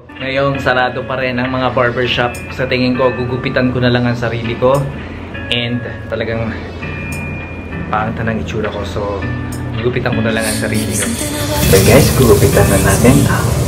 ngayong sarado pa rin ang mga barbershop. Sa tingin ko, gugupitan ko na lang ang sarili ko. And talagang pangit na ng itsura ko. So, gugupitan ko na lang ang sarili ko. So guys, gugupitan na natin.